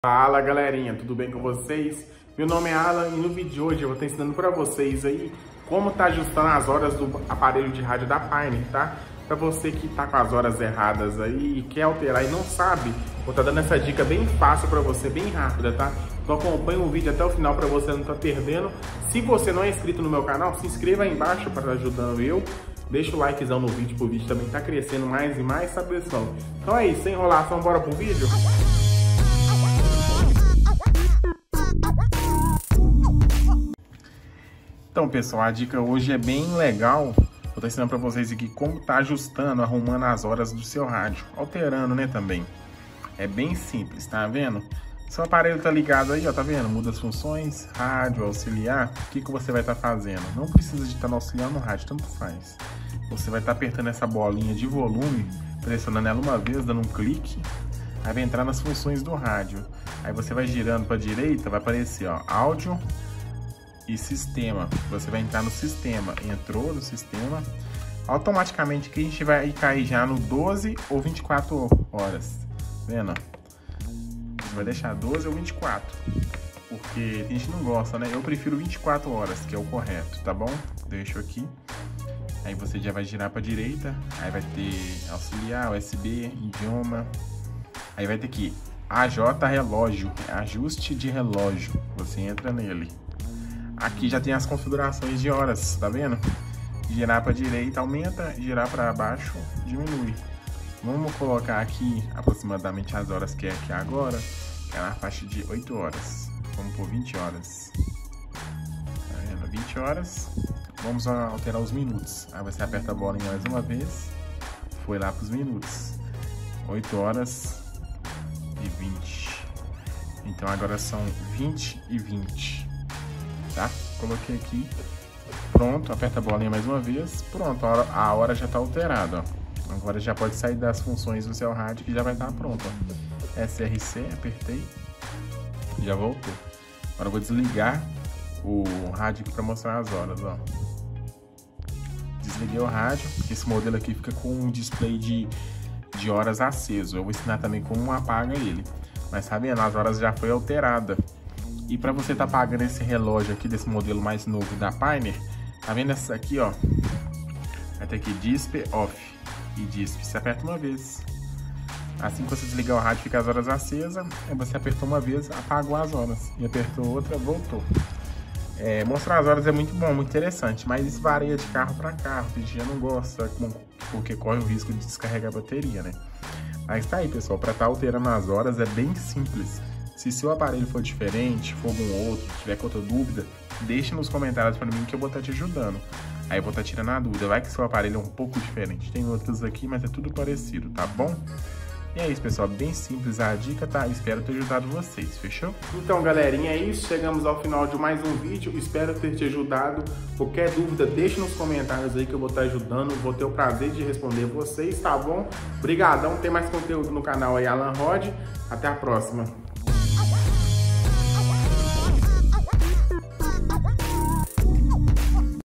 Fala galerinha, tudo bem com vocês? Meu nome é Alan e no vídeo de hoje eu vou estar ensinando para vocês aí como tá ajustando as horas do aparelho de rádio da Pioneer, tá? Para você que tá com as horas erradas aí e quer alterar e não sabe, vou estar dando essa dica bem fácil para você, bem rápida, tá? Então acompanha o vídeo até o final para você não estar perdendo. Se você não é inscrito no meu canal, se inscreva aí embaixo para estar ajudando eu. Deixa o likezão no vídeo pro vídeo também tá crescendo mais e mais, sabe, pessoal? Então é isso, sem enrolação, bora pro vídeo? Então, pessoal, a dica hoje é bem legal. Vou estar ensinando para vocês aqui como tá ajustando, arrumando as horas do seu rádio, alterando, né, também. É bem simples, tá vendo? Seu aparelho tá ligado aí, ó, tá vendo? Muda as funções, rádio, auxiliar. O que você vai estar fazendo? Não precisa de estar no auxiliar no rádio, tanto faz. Você vai estar apertando essa bolinha de volume, pressionando ela uma vez, dando um clique. Aí vai entrar nas funções do rádio. Aí você vai girando para a direita, vai aparecer, ó, áudio e sistema. Você vai entrar no sistema. Entrou no sistema. Automaticamente que a gente vai cair já no 12 ou 24 horas. Vendo? Você vai deixar 12 ou 24. Porque a gente não gosta, né? Eu prefiro 24 horas, que é o correto, tá bom? Deixo aqui. Aí você já vai girar para a direita. Aí vai ter auxiliar, USB, idioma. Aí vai ter aqui AJ relógio, ajuste de relógio. Você entra nele. Aqui já tem as configurações de horas, tá vendo? Girar para a direita aumenta, girar para baixo diminui. Vamos colocar aqui aproximadamente as horas que é aqui agora, que é na faixa de 8 horas. Vamos por 20 horas. Tá vendo? 20 horas. Vamos alterar os minutos. Aí você aperta a bola mais uma vez. Foi lá para os minutos. 8 horas e 20. Então agora são 20 e 20. Tá? Coloquei aqui. Pronto, aperta a bolinha mais uma vez. Pronto, a hora já está alterada, ó. Agora já pode sair das funções do seu rádio que já vai estar pronto, ó. SRC, apertei. Já voltou. Agora eu vou desligar o rádio aqui para mostrar as horas, ó. Desliguei o rádio, porque esse modelo aqui fica com um display de horas aceso. Eu vou ensinar também como apaga ele. Mas tá vendo? As horas já foi alterada. E para você tá pagando esse relógio aqui desse modelo mais novo da Pioneer, tá vendo essa aqui, ó? Vai ter aqui display off e display. Você aperta uma vez. Assim que você desligar o rádio, fica as horas acesas. Aí você apertou uma vez, apagou as horas. E apertou outra, voltou. Mostrar as horas é muito bom, muito interessante, mas isso varia de carro para carro. A gente já não gosta, porque corre o risco de descarregar a bateria, né? Mas tá aí, pessoal, para estar alterando as horas é bem simples. Se seu aparelho for diferente, for algum outro, tiver com outra dúvida, deixe nos comentários para mim que eu vou estar te ajudando. Aí eu vou estar tirando a dúvida. Vai que seu aparelho é um pouco diferente. Tem outros aqui, mas é tudo parecido, tá bom? E é isso, pessoal, bem simples a dica, tá? Espero ter ajudado vocês, fechou? Então, galerinha, é isso. Chegamos ao final de mais um vídeo. Espero ter te ajudado. Qualquer dúvida, deixe nos comentários aí que eu vou estar ajudando. Vou ter o prazer de responder vocês, tá bom? Obrigadão. Tem mais conteúdo no canal aí, Alan Rod. Até a próxima.